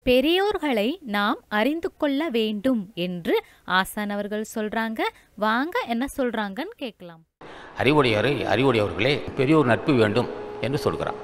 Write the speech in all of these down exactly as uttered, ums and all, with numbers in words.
பெரியோர்களை நாம் அறிந்து கொள்ள வேண்டும் என்று ஆசான் அவர்கள் சொல்றாங்க. வாங்க என்ன சொல்றாங்கன்னு கேட்கலாம். அறிவுடையவரை அறிவுடையவர்களே பெரியோர் நட்பு வேண்டும் என்று சொல்கிறான்.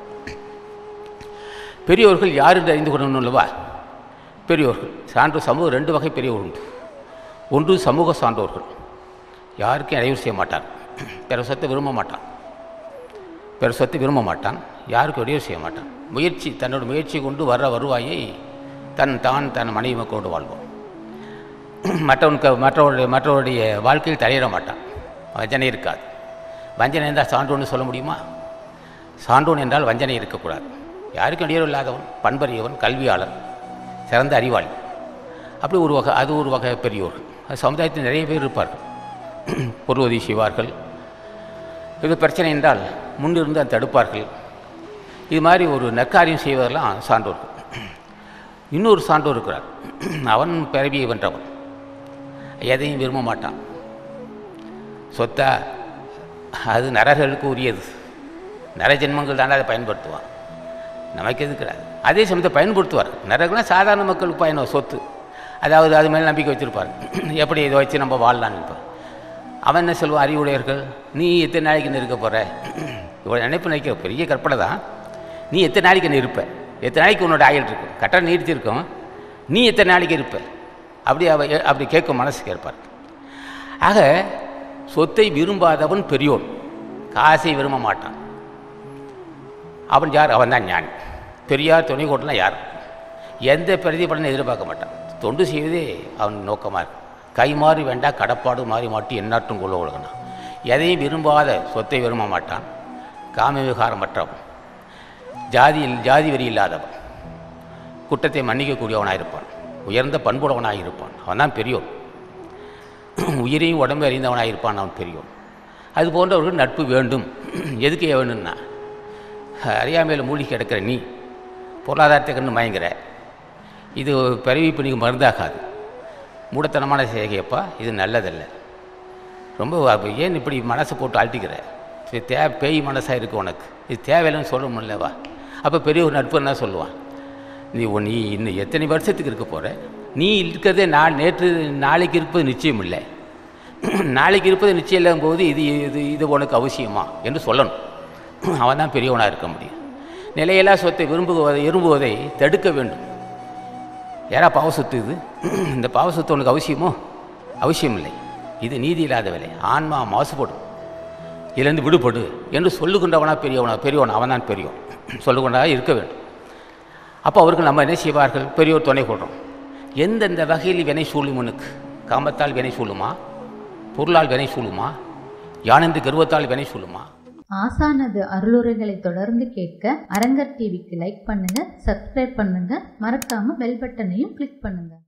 பெரியோர்கள் யார் என்று அறிந்து கொள்ளணும் அல்லவா? பெரியோர்கள் சான்று சமூக ரெண்டு வகை பெரியோர் உண்டு. ஒன்று சமூக சான்றோர்கள், யாருக்கும் இடையூறு செய்ய மாட்டான், பிற சொத்தை விரும்ப மாட்டான், பிற சொத்தை விரும்ப மாட்டான், யாருக்கும் இடையூறு செய்ய மாட்டான். முயற்சி தன்னோட முயற்சி கொண்டு வர்ற வருவாயை தன் தான் தன் மனைவி கொண்டு வாழ்வோம். மற்றவனுக்கு மற்றவருடைய மற்றவருடைய வாழ்க்கையில் தலையிட மாட்டான். வஞ்சனை இருக்காது. வஞ்சனை என்றால் சான்றோன்னு சொல்ல முடியுமா? சான்றோன் என்றால் வஞ்சனை இருக்கக்கூடாது. யாருக்கும் இடையூறு இல்லாதவன், பண்பறியவன், கல்வியாளன், சிறந்த அறிவாளி, அப்படி ஒரு வகை. அது ஒரு வகை பெரியோர்கள். அது சமுதாயத்தில் நிறைய பேர் இருப்பார்கள். பொருளுதவி செய்வார்கள். இது பிரச்சனை என்றால் முன்னிருந்து அதை தடுப்பார்கள். இது மாதிரி ஒரு நற்காரியம் செய்வதெல்லாம் சான்றோர்கள். இன்னொரு சான்றோர் இருக்கிறார். அவன் பிறவியை வென்றவன், எதையும் விரும்ப மாட்டான். சொத்தா அது நரர்களுக்கு உரியது, நரஜென்மங்கள் தானே அதை பயன்படுத்துவான், நமக்கு எதுக்கிறார். அதே சமயத்தை பயன்படுத்துவார். நரகம்னா சாதாரண மக்களுக்கு பயணம் சொத்து, அதாவது அது மேலே நம்பிக்கை வச்சுருப்பார். எப்படி இதை வச்சு நம்ம வாழலான்னு இருப்பார். அவன் என்ன சொல்லுவான்? அறிவுடையர்கள், நீ எத்தனை நாளைக்கு என்ன இருக்க போகிற? இவ்வளோ நினைப்பு நினைக்கிற பெரிய கற்பனை தான். நீ எத்தனை நாளைக்கு என்ன இருப்ப? எத்தனை நாளைக்கு உன்னோட ஆகிட்டு இருக்கும், கட்டணம் நீடிச்சிருக்கும், நீ எத்தனை நாளைக்கு இருப்ப? அப்படி அவ அப்படி கேட்கும் மனசு கேட்பார். ஆக சொத்தை விரும்பாதவன் பெரியோன், காசை விரும்ப மாட்டான். அவன் யார்? அவன் தான் ஞானி. பெரியார் துணை கோட்டெலாம் யார்? எந்த பிரதிபலனை எதிர்பார்க்க மாட்டான். தொண்டு செய்வதே அவன் நோக்கமாக இருக்கும். கை மாறி வேண்டா கடப்பாடு மாறி மாட்டி எந்நாட்டும் கொள்ள ஒழுகனா. எதையும் விரும்பாத சொத்தை விரும்ப மாட்டான். காம விகாரமற்றவன், ஜாதியில் ஜாதி வெறி இல்லாதவன், குற்றத்தை மன்னிக்கக்கூடியவனாக இருப்பான், உயர்ந்த பண்புடவனாக இருப்பான். அவன் தான் பெரியோன். உயிரையும் உடம்பு அறிந்தவனாக இருப்பான் அவன் பெரியோன். அது போன்றவர்கள் நட்பு வேண்டும். எதுக்கு வேணும்னா, அறியாமையில் மூழ்கி கிடக்கிற நீ பொருளாதாரத்தை கண்டு மயங்குற, இது பிறவி பிணிக்கு மருந்தாகாது, மூடத்தனமான செய்கையப்பா, இது நல்லதல்ல. ரொம்ப ஏன் இப்படி மனசை போட்டு ஆழ்த்திக்கிற? இது தே பேய் மனசாக இருக்குது உனக்கு, இது தேவையில்லைன்னு சொல்ல முடியலவா? அப்போ பெரிய ஒரு நட்பு என்ன சொல்லுவான்? நீ நீ இன்னும் எத்தனை வருஷத்துக்கு இருக்க போகிற? நீ இருக்கிறதே நான் நேற்று நாளைக்கு இருப்பது நிச்சயம் இல்லை, நாளைக்கு இருப்பது நிச்சயம் இல்லாத போது இது இது இது உனக்கு அவசியமா என்று சொல்லணும். அவன் தான் பெரியவனாக இருக்க முடியும். நிலையெல்லாம் சொத்தை விரும்புவதை விரும்புவதை தடுக்க வேண்டும். ஏன்னா பாவ சொத்து இது, இந்த பாவ சொத்து உனக்கு அவசியமோ? அவசியம் இல்லை, இது நீதி இல்லாத வேலை, ஆன்மா மாசுபடும், இதிலிருந்து விடுபடு என்று சொல்லுகின்றவனா பெரியவனா? பெரியவன் அவன் தான் பெரியவன், சொல்லுகின்றதாக இருக்க வேண்டும். அப்போ அவர்கள் நம்ம என்ன செய்வார்கள்? பெரியோர் துணை கொள்கிறோம். எந்தெந்த வகையில் வினை சூழுமனுக்கு? காமத்தால் வினை சூழுமா? பொருளால் வினை சூழுமா? யானென்று கர்வத்தால் வினை சூழுமா? ஆசானது அருளுரைகளை தொடர்ந்து கேட்க அரங்கர் டிவிக்கு லைக் பண்ணுங்க, சப்ஸ்கிரைப் பண்ணுங்க, மறக்காம பெல் பட்டனையும் கிளிக் பண்ணுங்க.